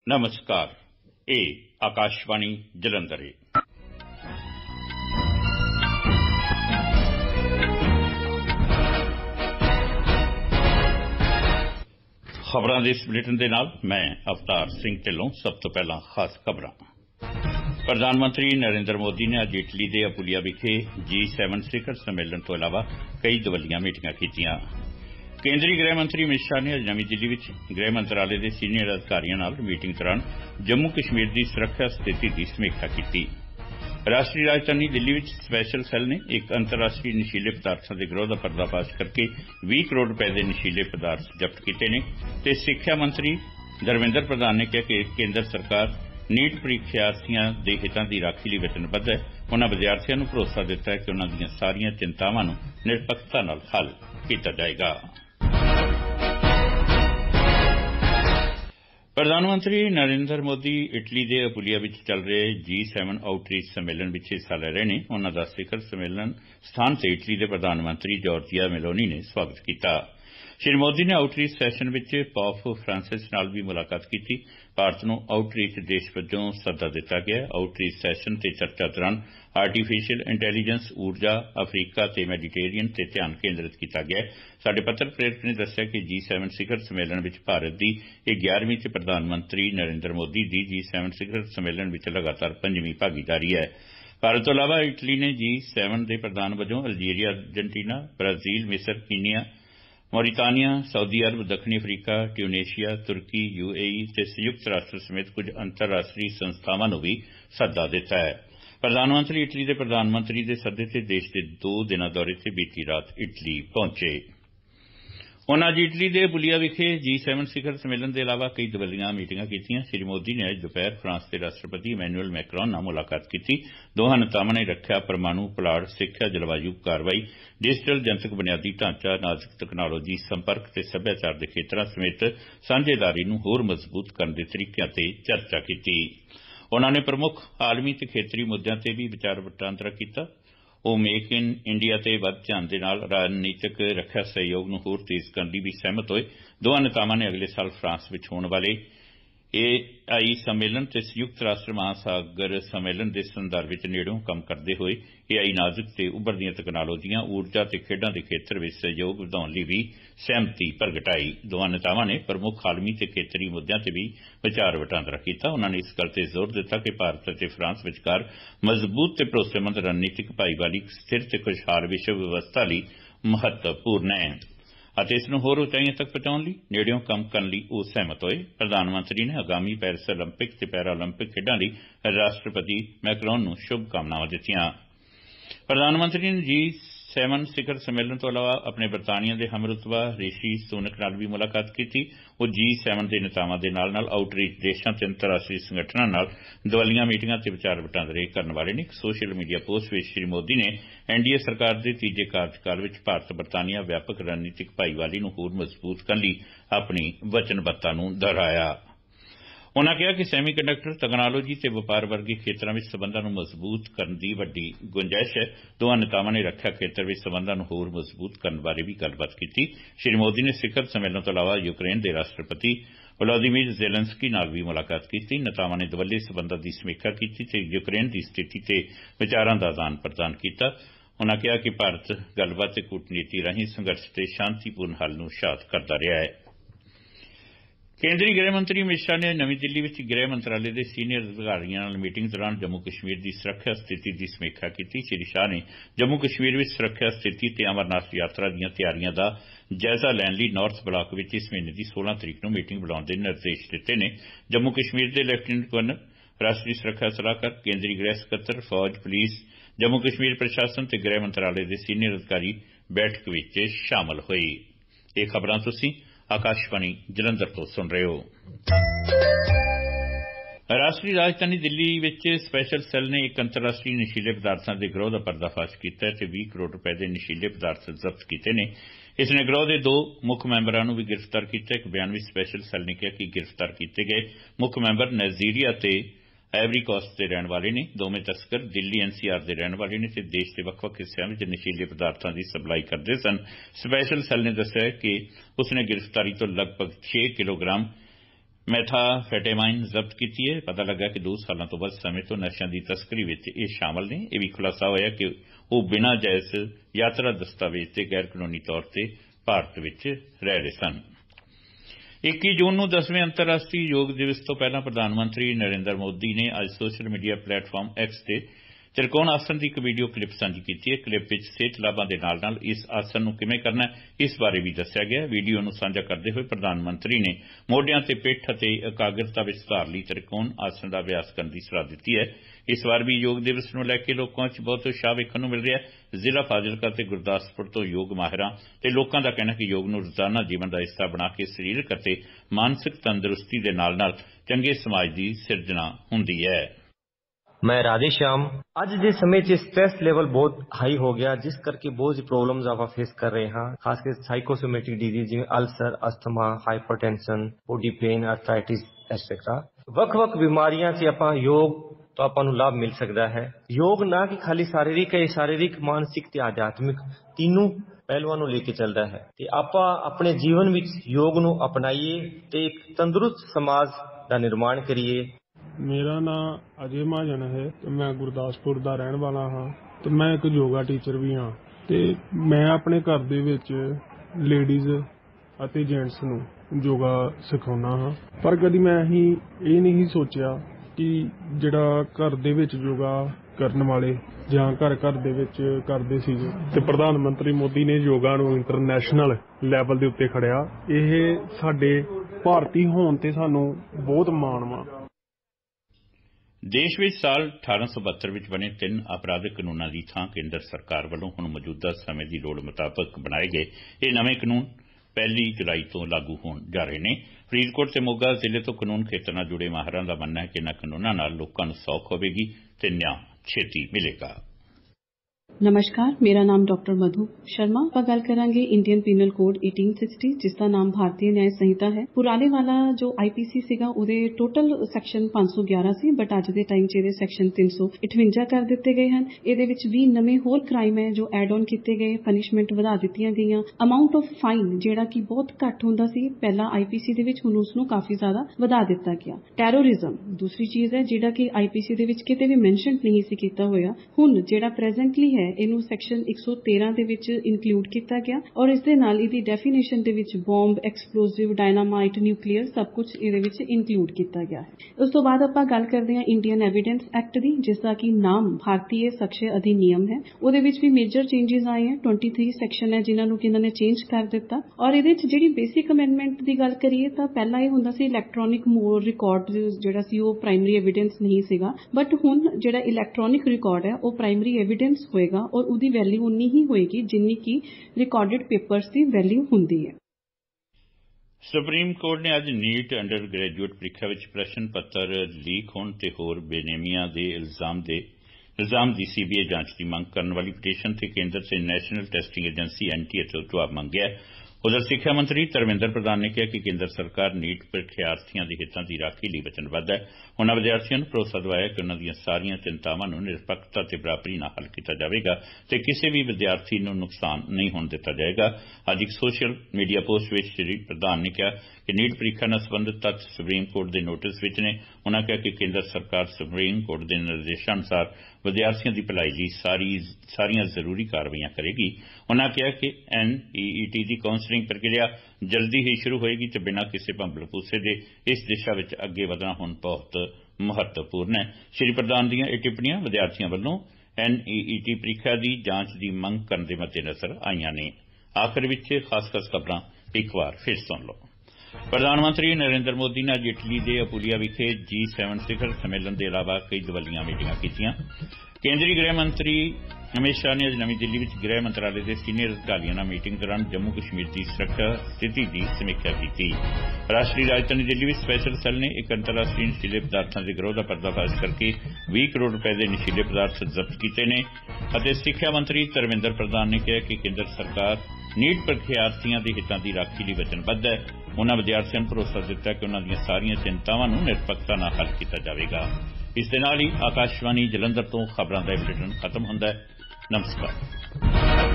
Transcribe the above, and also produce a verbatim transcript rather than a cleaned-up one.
ਨਮਸਕਾਰ। ਇਹ ਆਕਾਸ਼ਵਾਣੀ ਜਲੰਧਰ ਹੈ। ਖਬਰਾਂ ਦੇ ਇਸ ਬੁਲੇਟਿਨ ਦੇ ਨਾਲ ਮੈਂ ਅਵਤਾਰ ਸਿੰਘ ਢਿੱਲੋਂ। ਸਭ ਤੋਂ ਪਹਿਲਾਂ ਖਾਸ ਖਬਰਾਂ। ਪ੍ਰਧਾਨ ਮੰਤਰੀ ਨਰਿੰਦਰ ਮੋਦੀ ਨੇ ਅੱਜ ਇਟਲੀ ਦੇ ਅਪੁਲੀਆ ਵਿਖੇ ਜੀ ਸੈਵਨ ਸਿਖਰ ਸੰਮੇਲਨ ਤੋਂ ਇਲਾਵਾ ਕਈ ਦਵੱਲੀਆਂ ਮੀਟਿੰਗਾਂ ਕੀਤੀਆਂ। ਕੇਂਦਰੀ ਗ੍ਰਹਿ ਮੰਤਰੀ ਅਮਿਤ ਸ਼ਾਹ ਨੇ ਅੱਜ ਨਵੀਂ ਦਿੱਲੀ ਵਿੱਚ ਗ੍ਰਹਿ ਮੰਤਰਾਲੇ ਦੇ ਸੀਨੀਅਰ ਅਧਿਕਾਰੀਆਂ ਨਾਲ ਮੀਟਿੰਗ ਦੌਰਾਨ ਜੰਮੂ ਕਸ਼ਮੀਰ ਦੀ ਸੁਰੱਖਿਆ ਸਥਿਤੀ ਦੀ ਸਮੀਖਿਆ ਕੀਤੀ। ਰਾਸ਼ਟਰੀ ਰਾਜਧਾਨੀ ਦਿੱਲੀ ਵਿੱਚ ਸਪੈਸ਼ਲ ਸੈੱਲ ਨੇ ਇੱਕ ਅੰਤਰਰਾਸ਼ਟਰੀ ਨਸ਼ੀਲੇ ਪਦਾਰਥਾਂ ਦੇ ਗਿਰੋਹ ਦਾ ਪਰਦਾਫਾਸ਼ ਕਰਕੇ ਵੀਹ ਕਰੋੜ ਰੁਪਏ ਦੇ ਨਸ਼ੀਲੇ ਪਦਾਰਥ ਜ਼ਬਤ ਕੀਤੇ ਨੇ ਤੇ ਸਿੱਖਿਆ ਮੰਤਰੀ ਧਰਮਿੰਦਰ ਪ੍ਰਧਾਨ ਨੇ ਕਿਹਾ ਕਿ ਕੇਂਦਰ ਸਰਕਾਰ ਨੀਟ ਪ੍ਰੀਖਿਆਰਥੀਆਂ ਦੇ ਹਿੱਤਾਂ ਦੀ ਰਾਖੀ ਲਈ ਵਚਨਬੱਧ ਹੈ। ਉਨ੍ਹਾਂ ਵਿਦਿਆਰਥੀਆਂ ਨੂੰ ਭਰੋਸਾ ਦਿੱਤਾ ਹੈ ਕਿ ਉਨ੍ਹਾਂ ਦੀਆਂ ਸਾਰੀਆਂ ਚਿੰਤਾਵਾਂ ਨੂੰ ਨਿਰਪੱਖਤਾ ਨਾਲ ਹੱਲ ਕੀਤਾ ਜਾਏਗਾ। ਪ੍ਰਧਾਨ ਮੰਤਰੀ ਨਰਿੰਦਰ ਮੋਦੀ ਇਟਲੀ ਦੇ ਅਪੁਲੀਆ ਵਿੱਚ ਚੱਲ ਰਹੇ ਜੀ ਸੈਵਨ ਆਊਟਰੀਚ ਸੰਮੇਲਨ ਵਿੱਚ ਹਿੱਸਾ ਲੈ ਰਹੇ ਨੇ। ਉਨ੍ਹਾਂ ਦਾ ਸਿਖਰ ਸੰਮੇਲਨ ਸਥਾਨ ਤੇ ਇਟਲੀ ਦੇ ਪ੍ਰਧਾਨ ਮੰਤਰੀ ਜਾਰਜੀਆ ਮੈਲੋਨੀ ਨੇ ਸਵਾਗਤ ਕੀਤਾ। ਸ਼੍ਰੀ ਮੋਦੀ ਨੇ ਆਊਟਰੀਚ ਸੈਸ਼ਨ ਵਿੱਚ ਪੋਪ ਫਰਾਂਸਿਸ ਨਾਲ ਵੀ ਮੁਲਾਕਾਤ ਕੀਤੀ। ਭਾਰਤ ਨੂੰ ਆਊਟਰੀਚ ਦੇਸ਼ ਵਜੋਂ ਸੱਦਾ ਦਿੱਤਾ ਗਿਆ। ਆਊਟਰੀਚ ਸੈਸ਼ਨ ਤੇ ਚਰਚਾ ਦੌਰਾਨ ਆਰਟੀਫੀਸ਼ੀਅਲ ਇੰਟੈਲੀਜੈਂਸ, ਊਰਜਾ, ਅਫਰੀਕਾ ਤੇ ਮੈਡੀਟੇਰੀਅਨ ਤੇ ਧਿਆਨ ਕੇਂਦਰਿਤ ਕੀਤਾ ਗਿਆ। ਸਾਡੇ ਪੱਤਰ ਪ੍ਰੇਰਕ ਨੇ ਦੱਸਿਆ ਕਿ ਜੀ ਸੈਵਨ ਸਿਖਰ ਸੰਮੇਲਨ ਵਿੱਚ ਭਾਰਤ ਦੀ ਇਹ ਗਿਆਰਵੀਂ ਤੇ ਪ੍ਰਧਾਨ ਮੰਤਰੀ ਨਰਿੰਦਰ ਮੋਦੀ ਦੀ ਜੀ ਸੈਵਨ ਸਿਖਰ ਸੰਮੇਲਨ ਵਿੱਚ ਲਗਾਤਾਰ ਪੰਜਵੀਂ ਭਾਗੀਦਾਰੀ ਹੈ। ਭਾਰਤ ਤੋਂ ਇਲਾਵਾ ਇਟਲੀ ਨੇ ਜੀ ਸੈਵਨ ਦੇ ਪ੍ਰਧਾਨ ਵਜੋਂ ਅਲਜੀਰੀਆ, ਅਰਜਨਟੀਨਾ, ਬ੍ਰਾਜ਼ੀਲ, ਮਿਸਰ, ਕੀਨੀਆ, ਮੌਰੀਤਾਨੀਆ, ਸਾਊਦੀ ਅਰਬ, ਦੱਖਣੀ ਅਫਰੀਕਾ, ਟਿਊਨੀਸ਼ੀਆ, ਤੁਰਕੀ, ਯੂ ਏ ਈ ਤੇ ਸੰਯੁਕਤ ਰਾਸ਼ਟਰ ਸਮੇਤ ਕੁਝ ਅੰਤਰਰਾਸ਼ਟਰੀ ਸੰਸਥਾਵਾਂ ਨੂੰ ਵੀ ਸੱਦਾ ਦਿੱਤਾ ਹੈ। ਪ੍ਰਧਾਨ ਮੰਤਰੀ ਇਟਲੀ ਦੇ ਪ੍ਰਧਾਨ ਮੰਤਰੀ ਦੇ ਸੱਦੇ ਤੇ ਦੇਸ਼ ਦੇ ਦੋ ਦਿਨਾਂ ਦੌਰੇ ਤੇ ਬੀਤੀ ਰਾਤ ਇਟਲੀ ਪਹੁੰਚੇ। ਉਨ੍ਹਾਂ ਅੱਜ ਇਟਲੀ ਦੇ ਅਪੁਲੀਆ ਵਿਖੇ ਜੀ ਸੈਵਨ ਸਿਖਰ ਸੰਮੇਲਨ ਦੇ ਇਲਾਵਾ ਕਈ ਦਵੱਲੀਆਂ ਮੀਟਿੰਗਾਂ ਕੀਤੀਆਂ। ਸ਼੍ਰੀ ਮੋਦੀ ਨੇ ਅੱਜ ਦੁਪਹਿਰ ਫਰਾਂਸ ਦੇ ਰਾਸ਼ਟਰਪਤੀ ਇਮੈਨੂਅਲ ਮੈਕਰੋਨ ਨਾਲ ਮੁਲਾਕਾਤ ਕੀਤੀ। ਦੋਹਾਂ ਨੇਤਾਵਾਂ ਨੇ ਰੱਖਿਆ, ਪਰਮਾਣੂ, ਪੁਲਾੜ, ਸਿੱਖਿਆ, ਜਲਵਾਯੂ ਕਾਰਵਾਈ, ਡਿਜੀਟਲ ਜਨਤਕ ਬੁਨਿਆਦੀ ਢਾਂਚਾ, ਨਾਜ਼ੁਕ ਤਕਨਾਲੋਜੀ, ਸੰਪਰਕ ਤੇ ਸੱਭਿਆਚਾਰ ਦੇ ਖੇਤਰਾਂ ਸਮੇਤ ਸਾਂਝੇਦਾਰੀ ਨੂੰ ਹੋਰ ਮਜ਼ਬੂਤ ਕਰਨ ਦੇ ਤਰੀਕਿਆਂ ਤੇ ਚਰਚਾ ਕੀਤੀ। ਉਨ੍ਹਾਂ ਨੇ ਪ੍ਰਮੁੱਖ ਆਲਮੀ ਤੇ ਖੇਤਰੀ ਮੁੱਦਿਆਂ ਤੇ ਵੀ ਵਿਚਾਰ ਵਟਾਂਦਰਾ ਕੀਤਾ। ਉਹ ਮੇਕ ਇਨ ਇੰਡੀਆ ਤੇ ਵੱਧ ਧਿਆਨ ਦੇ ਨਾਲ ਰਣਨੀਤਕ ਰੱਖਿਆ ਸਹਿਯੋਗ ਨੂੰ ਹੋਰ ਤੇਜ਼ ਕਰਨ ਲਈ ਵੀ ਸਹਿਮਤ ਹੋਏ। ਦੋਹਾਂ ਨੇਤਾਵਾਂ ਨੇ ਅਗਲੇ ਸਾਲ ਫਰਾਂਸ ਵਿੱਚ ਹੋਣ ਵਾਲੇ ਏ ਆਈ ਸੰਮੇਲਨ ਤੇ ਸੰਯੁਕਤ ਰਾਸ਼ਟਰ ਮਹਾਸਾਗਰ ਸੰਮੇਲਨ ਦੇ ਸੰਦਰਭ ਵਿੱਚ ਨੇੜਿਓਂ ਕੰਮ ਕਰਦੇ ਹੋਏ ਏ ਆਈ ਨਾਜ਼ੁਕ ਤੇ ਉੱਭਰਦੀਆਂ ਤਕਨਾਲੋਜੀਆਂ, ਊਰਜਾ ਤੇ ਖੇਡਾਂ ਦੇ ਖੇਤਰ ਵਿੱਚ ਸਹਿਯੋਗ ਵਧਾਉਣ ਲਈ ਵੀ ਸਹਿਮਤੀ ਪ੍ਰਗਟਾਈ। ਦੋਵਾਂ ਨੇਤਾਵਾਂ ਨੇ ਪ੍ਰਮੁੱਖ ਆਲਮੀ ਤੇ ਖੇਤਰੀ ਮੁੱਦਿਆਂ ਤੇ ਵੀ ਵਿਚਾਰ ਵਟਾਂਦਰਾ ਕੀਤਾ। ਉਨ੍ਹਾਂ ਨੇ ਇਸ ਗੱਲ ਤੇ ਜ਼ੋਰ ਦਿੱਤਾ ਕਿ ਭਾਰਤ ਅਤੇ ਫਰਾਂਸ ਵਿਚਕਾਰ ਮਜ਼ਬੂਤ ਤੇ ਭਰੋਸੇਮੰਦ ਰਣਨੀਤਿਕ ਭਾਈਵਾਲੀ ਸਥਿਰ ਤੇ ਖੁਸ਼ਹਾਲ ਵਿਸ਼ਵ ਵਿਵਸਥਾ ਲਈ ਮਹੱਤਵਪੂਰਨ ਹੈ ਅਤੇ ਇਸ ਨੂੰ ਹੋਰ ਉਚਾਈਆਂ ਤੱਕ ਪਹੁੰਚਾਉਣ ਲਈ ਨੇੜਿਓਂ ਕੰਮ ਕਰਨ ਲਈ ਉਹ ਸਹਿਮਤ ਹੋਏ। ਪ੍ਰਧਾਨ ਮੰਤਰੀ ਨੇ ਆਗਾਮੀ ਪੈਰਿਸ ਓਲੰਪਿਕ ਤੇ ਪੈਰਾ ਓਲੰਪਿਕ ਖੇਡਾਂ ਲਈ ਰਾਸ਼ਟਰਪਤੀ ਮੈਕਰੋਨ ਨੂੰ ਸ਼ੁਭ ਕਾਮਨਾਵਾਂ ਦਿੱਤੀਆਂ। ਪ੍ਰਧਾਨ ਮੰਤਰੀ ਨੇ ਜੀ ਸੈਵਨ ਸਿਖਰ ਸੰਮੇਲਨ ਤੋਂ ਇਲਾਵਾ ਆਪਣੇ ਬਰਤਾਨੀਆ ਦੇ ਹਮਰੁਤਬਾ ਰਿਸ਼ੀ ਸੁਨਕ ਨਾਲ ਵੀ ਮੁਲਾਕਾਤ ਕੀਤੀ। ਉਹ ਜੀ ਸੈਵਨ ਦੇ ਨੇਤਾਵਾਂ ਦੇ ਨਾਲ ਨਾਲ ਆਊਟਰੀਚ ਦੇਸ਼ਾਂ ਤੇ ਅੰਤਰਰਾਸ਼ਟਰੀ ਸੰਗਠਨਾਂ ਨਾਲ ਦਵੱਲੀਆਂ ਮੀਟਿੰਗਾਂ ਤੇ ਵਿਚਾਰ ਵਟਾਂਦਰੇ ਕਰਨ ਵਾਲੇ ਨੇ। ਇੱਕ ਸੋਸ਼ਲ ਮੀਡੀਆ ਪੋਸਟ ਵਿੱਚ ਸ਼੍ਰੀ ਮੋਦੀ ਨੇ ਐਨ ਡੀ ਏ ਸਰਕਾਰ ਦੇ ਤੀਜੇ ਕਾਰਜਕਾਲ ਵਿੱਚ ਭਾਰਤ ਬਰਤਾਨੀਆ ਵਿਆਪਕ ਰਣਨੀਤਿਕ ਭਾਈਵਾਲੀ ਨੂੰ ਹੋਰ ਮਜ਼ਬੂਤ ਕਰਨ ਲਈ ਆਪਣੀ ਵਚਨਬੱਧਤਾ ਨੂੰ ਦੁਹਰਾਇਆ। ਉਨ੍ਹਾਂ ਕਿਹਾ ਕਿ ਸੈਮੀ ਕੰਡਕਟਰ, ਤਕਨਾਲੋਜੀ ਤੇ ਵਪਾਰ ਵਰਗੇ ਖੇਤਰਾਂ ਵਿੱਚ ਸਬੰਧਾਂ ਨੂੰ ਮਜ਼ਬੂਤ ਕਰਨ ਦੀ ਵੱਡੀ ਗੁੰਜਾਇਸ਼ ਹੈ। ਦੋਹਾਂ ਨੇਤਾਵਾਂ ਨੇ ਰੱਖਿਆ ਖੇਤਰ ਵਿੱਚ ਸਬੰਧਾਂ ਨੂੰ ਹੋਰ ਮਜ਼ਬੂਤ ਕਰਨ ਬਾਰੇ ਵੀ ਗੱਲਬਾਤ ਕੀਤੀ। ਸ਼੍ਰੀ ਮੋਦੀ ਨੇ ਸਿਖਰ ਸੰਮੇਲਨ ਤੋਂ ਇਲਾਵਾ ਯੂਕਰੇਨ ਦੇ ਰਾਸ਼ਟਰਪਤੀ ਵਲੋਦੀਮੀਰ ਜ਼ੇਲੈਂਸਕੀ ਨਾਲ ਵੀ ਮੁਲਾਕਾਤ ਕੀਤੀ। ਨੇਤਾਵਾਂ ਨੇ ਦੁਵੱਲੇ ਸਬੰਧਾਂ ਦੀ ਸਮੀਖਿਆ ਕੀਤੀ ਤੇ ਯੂਕਰੇਨ ਦੀ ਸਥਿਤੀ ਤੇ ਵਿਚਾਰਾਂ ਦਾ ਆਦਾਨ ਪ੍ਰਦਾਨ ਕੀਤਾ। ਉਨ੍ਹਾਂ ਕਿਹਾ ਕਿ ਭਾਰਤ ਗੱਲਬਾਤ ਤੇ ਕੂਟਨੀਤੀ ਰਾਹੀਂ ਸੰਘਰਸ਼ ਤੇ ਸ਼ਾਂਤੀਪੂਰਨ ਹੱਲ ਨੂੰ ਉਤਸ਼ਾਹਿਤ ਕਰਦਾ ਰਿਹਾ ਹੈ। ਕੇਂਦਰੀ ਗ੍ਰਹਿ ਮੰਤਰੀ ਅਮਿਤ ਸ਼ਾਹ ਨੇ ਨਵੀਂ ਦਿੱਲੀ ਵਿੱਚ ਗ੍ਰਹਿ ਮੰਤਰਾਲੇ ਦੇ ਸੀਨੀਅਰ ਅਧਿਕਾਰੀਆਂ ਨਾਲ ਮੀਟਿੰਗ ਦੌਰਾਨ ਜੰਮੂ ਕਸ਼ਮੀਰ ਦੀ ਸੁਰੱਖਿਆ ਸਥਿਤੀ ਦੀ ਸਮੀਖਿਆ ਕੀਤੀ। ਸ਼੍ਰੀ ਸ਼ਾਹ ਨੇ ਜੰਮੂ ਕਸ਼ਮੀਰ ਵਿੱਚ ਸੁਰੱਖਿਆ ਸਥਿਤੀ ਤੇ ਅਮਰਨਾਥ ਯਾਤਰਾ ਦੀਆਂ ਤਿਆਰੀਆਂ ਦਾ ਜਾਇਜ਼ਾ ਲੈਣ ਲਈ ਨਾਰਥ ਬਲਾਕ ਵਿੱਚ ਇਸ ਮਹੀਨੇ ਦੀ ਸੋਲਾਂ ਤਰੀਕ ਨੂੰ ਮੀਟਿੰਗ ਬੁਲਾਉਣ ਦੇ ਨਿਰਦੇਸ਼ ਦਿੱਤੇ ਨੇ। ਜੰਮੂ ਕਸ਼ਮੀਰ ਦੇ ਲੈਫਟੀਨੈਂਟ ਗਵਰਨਰ, ਰਾਸ਼ਟਰੀ ਸੁਰੱਖਿਆ ਸਲਾਹਕਾਰ, ਕੇਂਦਰੀ ਗ੍ਰਹਿ ਸਕੱਤਰ, ਫੌਜ, ਪੁਲਿਸ, ਜੰਮੂ ਕਸ਼ਮੀਰ ਪ੍ਰਸ਼ਾਸਨ ਤੇ ਗ੍ਰਹਿ ਮੰਤਰਾਲੇ ਦੇ ਸੀਨੀਅਰ ਅਧਿਕਾਰੀ ਬੈਠਕ ਵਿੱਚ ਸ਼ਾਮਲ ਹੋਏ। ਇਹ ਖਬਰਾਂ ਤੁਸੀਂ ਆਕਾਸ਼ਵਾਣੀ ਜਲੰਧਰ ਤੋਂ ਸੁਣ ਰਹੇ ਹੋ। ਰਾਸ਼ਟਰੀ ਰਾਜਧਾਨੀ ਦਿੱਲੀ ਵਿੱਚ ਸਪੈਸ਼ਲ ਸੈੱਲ ਨੇ ਇੱਕ ਅੰਤਰਰਾਸ਼ਟਰੀ ਨਸ਼ੀਲੇ ਪਦਾਰਥਾਂ ਦੇ ਗਿਰੋਹ ਦਾ ਪਰਦਾਫਾਸ਼ ਕੀਤਾ ਤੇ ਵੀਹ ਕਰੋੜ ਰੁਪਏ ਦੇ ਨਸ਼ੀਲੇ ਪਦਾਰਥ ਜ਼ਬਤ ਕੀਤੇ ਨੇ। ਇਸ ਨੇ ਗਿਰੋਹ ਦੇ ਦੋ ਮੁੱਖ ਮੈਂਬਰਾਂ ਨੂੰ ਵੀ ਗ੍ਰਿਫਤਾਰ ਕੀਤਾ। ਇੱਕ ਬਿਆਨ ਵਿੱਚ ਸਪੈਸ਼ਲ ਸੈੱਲ ਨੇ ਕਿਹਾ ਕਿ ਗ੍ਰਿਫਤਾਰ ਕੀਤੇ ਗਏ ਮੁੱਖ ਮੈਂਬਰ ਨਾਈਜੀਰੀਆ ਤੇ ਆਈਵਰੀ ਕੋਸਟ ਦੇ ਰਹਿਣ ਵਾਲੇ ਨੇ। ਦੋਵੇਂ ਤਸਕਰ ਦਿੱਲੀ ਐਨ ਸੀ ਆਰ ਦੇ ਰਹਿਣ ਵਾਲੇ ਨੇ ਤੇ ਦੇਸ਼ ਦੇ ਵੱਖ-ਵੱਖ ਹਿੱਸਿਆਂ ਵਿੱਚ ਨਸ਼ੀਲੇ ਪਦਾਰਥਾਂ ਦੀ ਸਪਲਾਈ ਕਰਦੇ ਸਨ। ਸਪੈਸ਼ਲ ਸੈੱਲ ਨੇ ਦੱਸਿਆ ਕਿ ਉਸ ਨੇ ਗ੍ਰਿਫਤਾਰੀ ਤੋਂ ਲਗਭਗ ਛੇ ਕਿਲੋਗ੍ਰਾਮ मैथाफेटामाइन जब्त की है। पता लगा कि दो सालों तो वध समय तो नशा की तस्करी में ये शामिल ने। यह भी खुलासा होया कि वो बिना जायज यात्रा दस्तावेज से गैर कानूनी तौर पर भारत में रह रहे सन। इक्की जून को दसवें अंतरराष्ट्रीय योग दिवस तो पहला प्रधानमंत्री नरेंद्र मोदी ने अज सोशल मीडिया प्लेटफॉर्म एक्स से त्रिकोण आसन की एक वीडियो क्लिप साझी की है। क्लिप में सेहत लाभां के नाल नाल इस आसन को किवें करना है इस बारे भी दस्सिया गया। वीडियो को साझा करते हुए प्रधानमंत्री ने मोढियां ते पिठ अते एकाग्रता में सुधार लई त्रिकोण आसन का अभ्यास करने की सलाह दी है। इस बार भी योग दिवस को लैके लोगों च बहुत उत्साह वेखण नूं मिल रहा है। जिला फाजिलका ते गुरदासपुर तो योग माहिरां ते लोकां दा कहना कि योग नूं रोजाना जीवन का हिस्सा बना के सरीरक अते मानसिक तंदुरुस्ती दे नाल नाल चंगे समाज की सिरजना हुंदी है। मैं राधे श्याम। ਅੱਜ ਦੇ ਸਮੇਂ 'ਚ ਸਟ੍ਰੈਸ ਲੈਵਲ ਬਹੁਤ ਹਾਈ ਹੋ ਗਿਆ, ਜਿਸ ਕਰਕੇ ਬਹੁਤ ਹੀ ਪ੍ਰੋਬਲਮਸ ਆਪਾਂ ਫੇਸ ਕਰ ਰਹੇ ਹਾਂ, ਖਾਸ ਕਰਕੇ ਸਾਈਕੋਸੋਮੈਟਿਕ ਡਿਜ਼ੀਜ਼ ਜਿਵੇਂ ulcer, asthma, hypertension, body pain, arthritis et cetera. ਵੱਖ-ਵੱਖ ਬਿਮਾਰੀਆਂ 'ਚ ਆਪਾਂ ਯੋਗ ਤੋਂ ਆਪਾਂ ਨੂੰ ਲਾਭ ਮਿਲ ਸਕਦਾ ਹੈ। ਯੋਗ ਨਾ ਕਿ ਖਾਲੀ ਸਰੀਰਕ ਹੈ, ਸਰੀਰਕ, ਮਾਨਸਿਕ ਤੇ ਆਧਿਆਤਮਿਕ तीनों पहलुओं ਨੂੰ ਲੈ ਕੇ ਚੱਲਦਾ ਹੈ ਤੇ ਆਪਾਂ ਆਪਣੇ ਜੀਵਨ ਵਿੱਚ ਯੋਗ ਨੂੰ ਅਪਣਾਈਏ ਤੇ ਇੱਕ ਤੰਦਰੁਸਤ ਸਮਾਜ ਦਾ ਨਿਰਮਾਣ ਕਰੀਏ। मेरा नाम अजय महाजन है ਤੇ मैं गुरदासपुर ਦਾ ਰਹਿਣ ਵਾਲਾ ਹਾਂ ਤੇ मैं एक योगा टीचर भी ਹਾਂ ਤੇ मैं ਆਪਣੇ ਘਰ ਦੇ ਵਿੱਚ ਲੇਡੀਜ਼ ਅਤੇ ਜੈਂਟਸ ਨੂੰ ਯੋਗਾ ਸਿਖਾਉਣਾ ਹਾਂ। ਪਰ ਕਦੀ ਮੈਂ ਹੀ ਇਹ ਨਹੀਂ ਸੋਚਿਆ ਕਿ ਜਿਹੜਾ ਘਰ ਦੇ ਵਿੱਚ ਯੋਗਾ ਕਰਨ ਵਾਲੇ ਜਾਂ ਘਰ ਘਰ ਦੇ ਵਿੱਚ ਕਰਦੇ ਸੀ ਤੇ ਪ੍ਰਧਾਨ ਮੰਤਰੀ ਮੋਦੀ ਨੇ ਯੋਗਾ ਨੂੰ ਇੰਟਰਨੈਸ਼ਨਲ ਲੈਵਲ ਦੇ ਉੱਤੇ ਖੜਿਆ। ਇਹ ਸਾਡੇ ਭਾਰਤੀ ਹੋਣ ਤੇ ਸਾਨੂੰ ਬਹੁਤ ਮਾਣ ਵਾ। देश में साल अठारह सौ बहत्तर में बने तीन अपराधिक कानूनों की थां केंद्र सरकार वालों हुण मौजूदा समय की लोड़ मुताबक बनाए गए ये नवे कानून पहली जुलाई तो लागू होण जा रहे हैं। फरीदकोट ते मोगा जिले तो कानून खेतर नाल जुड़े माहिरां दा मनना है कि इन्हां कानूनां नाल लोकां नूं सौख होवेगी ते न्याय छेती मिलेगा। नमस्कार, मेरा नाम डॉक्टर मधु शर्मा। आप गल करांगे इंडियन पीनल कोड अठारह सौ साठ जिसका नाम भारतीय न्याय संहिता है। पुराने वाला जो आईपीसी सीगा उहदे टोटल सैक्शन पांच सौ ग्यारह सी, बट अज दे टाइम च इहदे सैक्शन तीन सौ अठवंजा कर दिते गए हैं। इहदे विच भी नवे होर क्राइम है जो एड ऑन किए गए, पनिशमेंट वधा दित्तियां गईयां। अमाउंट ऑफ फाइन जिहड़ा कि बहुत घट हुंदा सी पहला आईपीसी दे विच, हुण उसनूं काफी ज्यादा वधा दित्ता गया। टैरोरिज्म दूसरी चीज है जिहड़ा कि आईपीसी दे विच किते भी मैंशन नहीं सी कीता होया, हुण जिहड़ा प्रेजेंटली है इनू सैक्शन एक सौ तेरह दे विच इंक्लूड किया गया और इस दे नाल इहदी डेफिनेशन दे विच बॉम्ब, एक्सप्लोसिव, डायनामाइट, न्यूक्लीयर सब कुछ इहदे विच इंक्लूड किया गया है। उस तो बाद आपां गल करदे हां इंडियन एविडेंस एक्ट दी, जिसका कि नाम भारतीय साक्ष्य अधिनियम है। उहदे विच भी मेजर चेंजेस आए हैं। तेईस सैक्शन है जिन्हां नूं किन्हां ने चेंज कर दिता और इहदे विच जिहड़ी बेसिक अमेंडमेंट दी गल करिए तां पहला इह हुंदा सी इलैक्ट्रॉनिक मोर रिकॉर्ड जिहड़ा सी ओह प्राइमरी एविडेंस नहीं सीगा, बट हुण जिहड़ा इलैक्ट्रॉनिक रिकॉर्ड है ओह प्राइमरी एविडेंस होएगा और उहदी वैल्यू उन्नी ही होएगी जिन्नी की रिकॉर्डेड पेपर्स की वैल्यू हुंदी है। सुप्रीम कोर्ट ने अज नीट अंडर ग्रेजुएट परीक्षा में प्रश्न पत्र लीक होने ते होर बेनेमियां दे इल्जाम दे इल्जाम की सीबीआई जांच की मंग करने वाली पटीशन से केंद्र से नैशनल टेस्टिंग एजेंसी एनटीए तो जवाब मंगया। उधर सिक्ख्या मंत्री धर्मेंद्र प्रधान ने कहा कि केंद्र सरकार नीट परीक्षार्थियों के हितों की राखी लिए वचनबद्ध है। उन्होंने विद्यार्थियों को भरोसा दिवाया कि उन्होंने सारिया चिंतावां नूं निरपक्षता ते बराबरी नाल हल किया जाएगा ते किसी भी विद्यार्थी नूं नुकसान नहीं होने दिता जाएगा। अज एक सोशल मीडिया पोस्ट में श्री प्रधान ने कहा कि नीट परीक्षा नाल संबंधित तथ्य सुप्रीम कोर्ट के नोटिस विच ने। उन्होंने कहा कि केंद्र सरकार सुप्रीम कोर्ट के निर्देशानुसार विद्यार्थियों की भलाई लई सारी सारियां जरूरी कार्रवाइयां करेगी। उन्होंने कहा कि एनईईटी की काउंसलिंग प्रक्रिया जल्दी ही शुरू होएगी तो बिना किसी भंबल भूसे के इस दिशा में अगे वधना हुण बहुत महत्वपूर्ण है। श्री प्रधान दीयां ये टिप्पणियां विद्यार्थियों वालों एनईईटी परीक्षा की जांच की मंग करने के मद्देनजर आईयां ने। आखिर विच खास खास खबरां एक बार फिर सुन लो। प्रधानमंत्री नरेंद्र मोदी ने अज इटली के अपुलिया विखे जी सैवन शिखर सम्मेलन के अलावा कई दवलियां मीटिंगां कीतियां। केंद्रीय गृह मंत्री अमित शाह ने अज नवी दिल्ली में गृह मंत्रालय के सीनियर अधिकारियों नाल मीटिंग दौरान जम्मू कश्मीर की सुरक्षा स्थिति की समीक्षा की। राष्ट्रीय राजधानी दिल्ली में स्पैशल सेल ने एक अंतर्राष्ट्रीय नशीले पदार्थों के गिरोह का पर्दाफाश करके बीस करोड़ रुपए के नशीले पदार्थ जब्त किए हैं। सिक्ख्या मंत्री धर्मेंद्र प्रधान ने कहा कि केंद्र सरकार नीट परीक्षार्थियों के हितों की राखी लिए वचनबद्ध है। उन्होंने विद्यार्थियों को भरोसा दिता कि उन्होंने सारिया चिंतावां नूं निरपक्षता नाल हल किया जाएगा। इस दे नाल ही आकाशवाणी जलंधर तो खबरों का बुलेटिन खत्म होंदा है। नमस्कार।